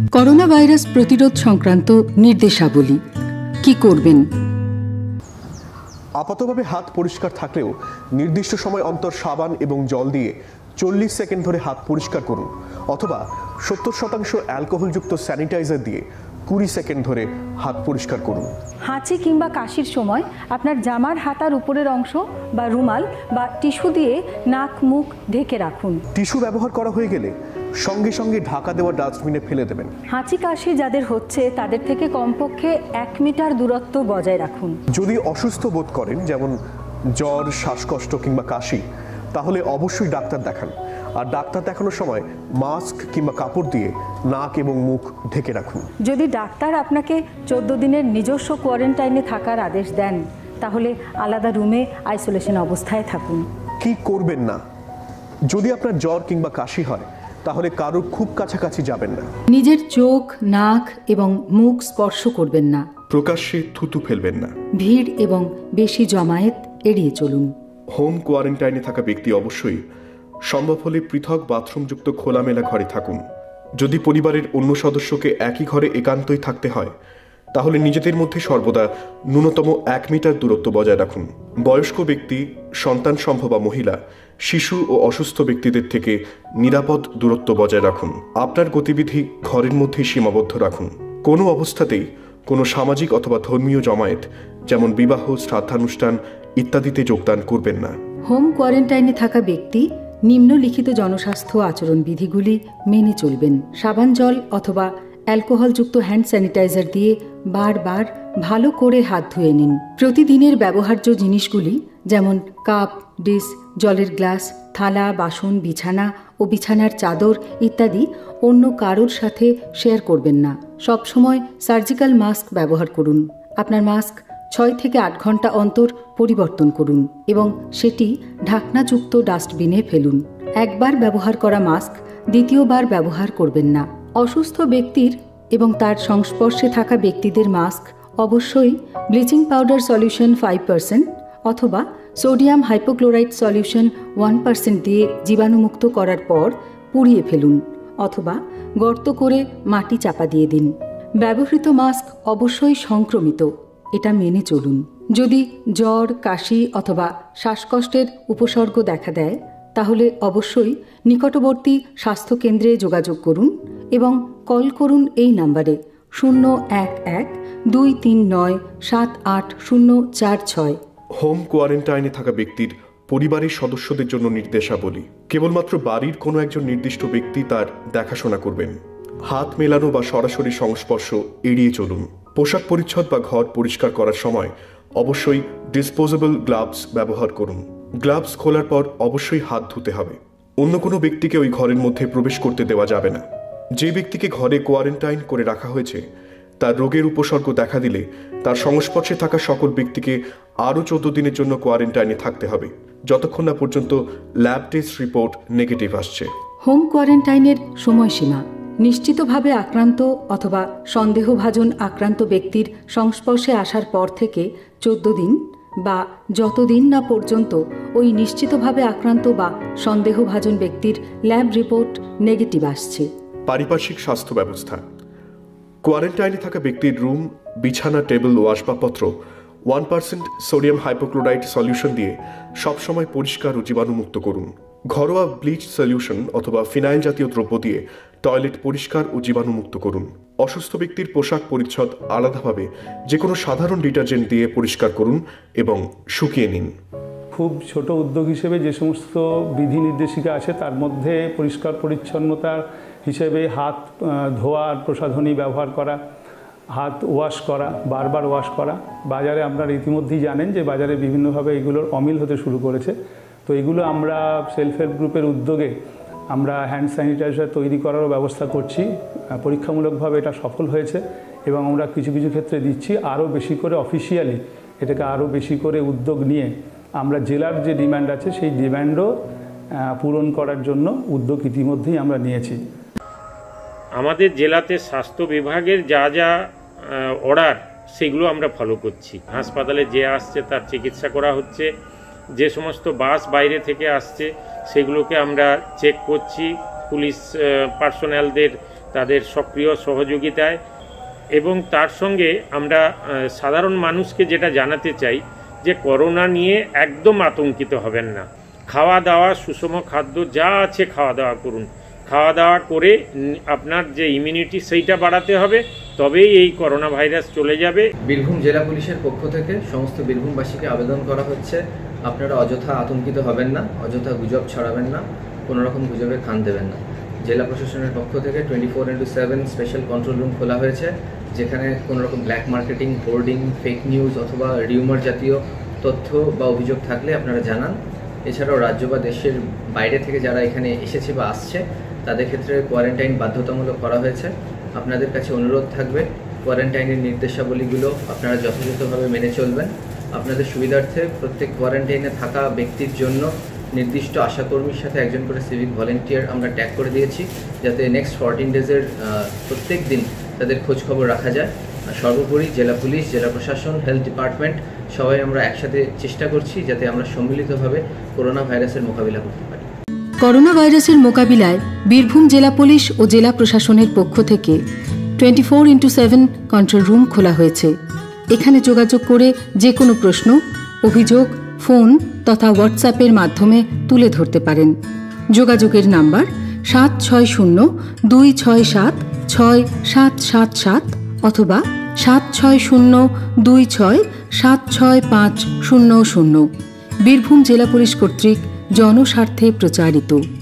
Corona virus প্রতিরোধ সংক্রান্ত নির্দেশাবলী কি করবেন? আপাতভাবে হাত পরিষ্কার থাকলেও নির্দিষ্ট সময় অন্তর সাবান এবং জল দিয়ে 40 সেকেন্ড ধরে হাত পরিষ্কার করুন, অথবা 70% অ্যালকোহলযুক্ত স্যানিটাইজার দিয়ে 20 সেকেন্ড ধরে হাত পরিষ্কার করুন। হাঁচি কিংবা কাশির সময় আপনার জামার হাতার উপরের অংশ বা রুমাল বা টিস্যু দিয়ে নাক মুখ ঢেকে রাখুন। টিস্যু ব্যবহার করা হয়ে গেলে সঙ্গে সঙ্গে ঢাকা দেওয়া ডাস্টবিনে ফেলে দেবেন। হাঁচি কাশি যাদের হচ্ছে তাদের থেকে কমপক্ষে 1 মিটার দূরত্ব বজায় রাখুন। যদি অসুস্থ বোধ করেন, যেমন জ্বর, শ্বাসকষ্ট কিংবা কাশি, তাহলে অবশ্যই ডাক্তার দেখান। আর ডাক্তার দেখানোর সময় মাস্ক কিংবা কাপড় দিয়ে নাক এবং মুখ ঢেকে রাখুন। যদি ডাক্তার আপনাকে 14 দিনের নিজস্ব কোয়ারেন্টাইনে থাকার আদেশ দেন, তাহলে আলাদা রুমে আইসোলেশন অবস্থায় থাকুন। কি করবেন না? যদি আপনার জ্বর কিংবা কাশি হয়, তাহলে কারোর খুব কাছাকাছি যাবেন না। নিজের চোখ, নাক এবং মুখ স্পর্শ করবেন না। প্রকাশ্যে থুতু ফেলবেন না। ভিড় এবং বেশি জমায়েত এড়িয়ে চলুন। হোম কোয়ারেন্টাইনে থাকা ব্যক্তি অবশ্যই সম্ভব হলে পৃথক বাথরুমযুক্ত খোলামেলা ঘরে থাকুন। যদি পরিবারের অন্য সদস্যকে একই ঘরে একান্তই থাকতে হয়, তাহলে নিজেদের মধ্যে সর্বদা ন্যূনতম 1 মিটার দূরত্ব বজায় রাখুন। বয়স্ক ব্যক্তি, সন্তান সম্ভবা মহিলা, শিশু ও অসুস্থ ব্যক্তিদের থেকে নিরাপদ দূরত্ব বজায় রাখুন। আপনার গতিবিধি ঘরের মধ্যেই সীমাবদ্ধ রাখুন। কোনো অবস্থাতেই কোনো সামাজিক অথবা ধর্মীয় জমায়েত, যেমন বিবাহ, শ্রাদ্ধানুষ্ঠান ইত্যাদিতে যোগদান করবেন না। হোম কোয়ারেন্টাইনে থাকা ব্যক্তি নিম্নলিখিত জনস্বাস্থ্য আচরণবিধিগুলি মেনে চলবেন। সাবান জল অথবা অ্যালকোহলযুক্ত হ্যান্ড স্যানিটাইজার দিয়ে বারবার ভালো করে হাত ধুয়ে নিন। প্রতিদিনের ব্যবহার্য জিনিসগুলি যেমন কাপ, ডিশ, জলের গ্লাস, থালা, বাসন, বিছানা ও বিছানার চাদর ইত্যাদি অন্য কারোর সাথে শেয়ার করবেন না। সবসময় সার্জিক্যাল মাস্ক ব্যবহার করুন। আপনার মাস্ক 6 থেকে 8 ঘন্টা অন্তর পরিবর্তন করুন এবং সেটি ঢাকনাযুক্ত ডাস্টবিনে ফেলুন। একবার ব্যবহার করা মাস্ক দ্বিতীয়বার ব্যবহার করবেন না। অসুস্থ ব্যক্তির এবং তার সংস্পর্শে থাকা ব্যক্তিদের মাস্ক অবশ্যই ব্লিচিং পাউডার সলিউশন 5% অথবা সোডিয়াম হাইপোক্লোরাইড সলিউশন 1% দিয়ে জীবাণুমুক্ত করার পর পুড়িয়ে ফেলুন অথবা গর্ত করে মাটি চাপা দিয়ে দিন। ব্যবহৃত মাস্ক অবশ্যই সংক্রমিত, এটা মেনে চলুন। যদি জ্বর, কাশি অথবা শ্বাসকষ্টের উপসর্গ দেখা দেয়, তাহলে অবশ্যই নিকটবর্তী স্বাস্থ্যকেন্দ্রে যোগাযোগ করুন এবং কল করুন এই নম্বরে 011-239-78046। হোম কোয়ারেন্টাইনে থাকা ব্যক্তির পরিবারের সদস্যদের জন্য নির্দেশাবলী। কেবলমাত্র বাড়ির কোনো একজন নির্দিষ্ট ব্যক্তি তার দেখাশোনা করবেন। হাত মেলানো বা সরাসরি সংস্পর্শ এড়িয়ে চলুন। পোশাক পরিচ্ছদ বা ঘর পরিষ্কার করার সময় অবশ্যই ডিসপোজেবল গ্লাভস ব্যবহার করুন। গ্লাভস খোলার পর অবশ্যই হাত ধুতে হবে। অন্য কোনো ব্যক্তিকে ওই ঘরের মধ্যে প্রবেশ করতে দেওয়া যাবে না। যে ব্যক্তিকে ঘরে কোয়ারেন্টাইন করে রাখা হয়েছে, তার রোগের উপসর্গ দেখা দিলে তার সংস্পর্শে থাকা সকল ব্যক্তিকে আরও 14 দিনের জন্য কোয়ারেন্টাইনে থাকতে হবে, যতক্ষণ না পর্যন্ত ল্যাব টেস্ট রিপোর্ট নেগেটিভ আসছে। হোম কোয়ারেন্টাইনের সময়সীমা: নিশ্চিতভাবে আক্রান্ত অথবা সন্দেহভাজন আক্রান্ত ব্যক্তির সংস্পর্শে আসার পর থেকে 14 দিন বা যতদিন না পর্যন্ত ওই নিশ্চিতভাবে আক্রান্ত বা সন্দেহভাজন ব্যক্তির ল্যাব রিপোর্ট নেগেটিভ আসছে। পারিপার্শ্বিক স্বাস্থ্য ব্যবস্থা: কোয়ারেন্টাইনে থাকা ব্যক্তির রুম, বিছানা, টেবিল ও আসবাবপত্র 1% সোডিয়াম হাইপোক্লোরাইড সলিউশন দিয়ে সবসময় পরিষ্কার ও জীবাণুমুক্ত করুন। ঘরোয়া ব্লিচ সলিউশন অথবা ফিনাইল জাতীয় দ্রব্য দিয়ে টয়লেট পরিষ্কার ও জীবাণুমুক্ত করুন। অসুস্থ ব্যক্তির পোশাক পরিচ্ছদ আলাদাভাবে যে কোনো সাধারণ ডিটারজেন্ট দিয়ে পরিষ্কার করুন এবং শুকিয়ে নিন। খুব ছোট উদ্যোগ হিসেবে যে সমস্ত বিধি নির্দেশিকা আছে তার মধ্যে পরিষ্কার পরিচ্ছন্নতার হিসেবে হাত ধোয়া আর প্রসাধনী ব্যবহার করা, হাত ওয়াশ করা, বারবার ওয়াশ করা। বাজারে আপনারা ইতিমধ্যেই জানেন যে বাজারে বিভিন্নভাবে এগুলোর অমিল হতে শুরু করেছে। তো এগুলো আমরা সেলফ হেল্প গ্রুপের উদ্যোগে আমরা হ্যান্ড স্যানিটাইজার তৈরি করারও ব্যবস্থা করছি। পরীক্ষামূলকভাবে এটা সফল হয়েছে এবং আমরা কিছু কিছু ক্ষেত্রে দিচ্ছি। আরও বেশি করে অফিসিয়ালি এটাকে আরও বেশি করে উদ্যোগ নিয়ে আমরা জেলার যে ডিমান্ড আছে সেই ডিমান্ডও পূরণ করার জন্য উদ্যোগ ইতিমধ্যেই আমরা নিয়েছি। আমাদের জেলাতে স্বাস্থ্য বিভাগের যা যা অর্ডার সেগুলো আমরা ফলো করছি। হাসপাতালে যে আসছে তার চিকিৎসা করা হচ্ছে। যে সমস্ত বাস বাইরে থেকে আসছে সেগুলোকে আমরা চেক করছি। পুলিশ পার্সোনালদের তাদের সক্রিয় সহযোগিতায়। এবং তার সঙ্গে আমরা সাধারণ মানুষকে যেটা জানাতে চাই যে করোনা নিয়ে একদম আতঙ্কিত হবেন না। খাওয়া দাওয়া, সুষম খাদ্য যা আছে খাওয়া দাওয়া করুন। খাওয়া দাওয়া করে আপনার যে ইমিউনিটি সেইটা বাড়াতে হবে, তবেই এই করোনা ভাইরাস চলে যাবে। বীরভূম জেলা পুলিশের পক্ষ থেকে সমস্ত বীরভূমবাসীকে আবেদন করা হচ্ছে, আপনারা অযথা আতঙ্কিত হবেন না, অযথা গুজব ছড়াবেন না, কোনো রকম গুজবে কান দেবেন না। জেলা প্রশাসনের পক্ষ থেকে 24/7 স্পেশাল কন্ট্রোল রুম খোলা হয়েছে, যেখানে কোনো রকম black marketing, hoarding, fake news অথবা রিউমার জাতীয় তথ্য বা অভিযোগ থাকলে আপনারা জানান। এছাড়াও রাজ্য বা দেশের বাইরে থেকে যারা এখানে এসেছে বা আসছে তাদের ক্ষেত্রে কোয়ারেন্টাইন বাধ্যতামূলক করা হয়েছে। আপনাদের কাছে অনুরোধ থাকবে কোয়ারেন্টাইনের নির্দেশাবলীগুলো আপনারা যথাযথভাবে মেনে চলবেন। আপনাদের সুবিধার্থে প্রত্যেক কোয়ারেন্টাইনে থাকা ব্যক্তির জন্য নির্দিষ্ট আশাকর্মীর সাথে একজন করে সিভিক ভলেন্টিয়ার আমরা ট্যাগ করে দিয়েছি, যাতে নেক্সট 14 ডেজের প্রত্যেক দিন তাদের খোঁজখবর রাখা যায়। সর্বোপরি জেলা পুলিশ, জেলা প্রশাসন, হেলথ ডিপার্টমেন্ট সবাই আমরা একসাথে চেষ্টা করছি যাতে আমরা সম্মিলিতভাবে করোনা ভাইরাসের মোকাবিলা করতে পারি। করোনা ভাইরাসের মোকাবিলায় বীরভূম জেলা পুলিশ ও জেলা প্রশাসনের পক্ষ থেকে 24/7 কন্ট্রোল রুম খোলা হয়েছে। এখানে যোগাযোগ করে যে কোনো প্রশ্ন, অভিযোগ ফোন তথা হোয়াটসঅ্যাপের মাধ্যমে তুলে ধরতে পারেন। যোগাযোগের নাম্বার 7602676777 অথবা 7602676500। বীরভূম জেলা পুলিশ কর্তৃক জনস্বার্থে প্রচারিত।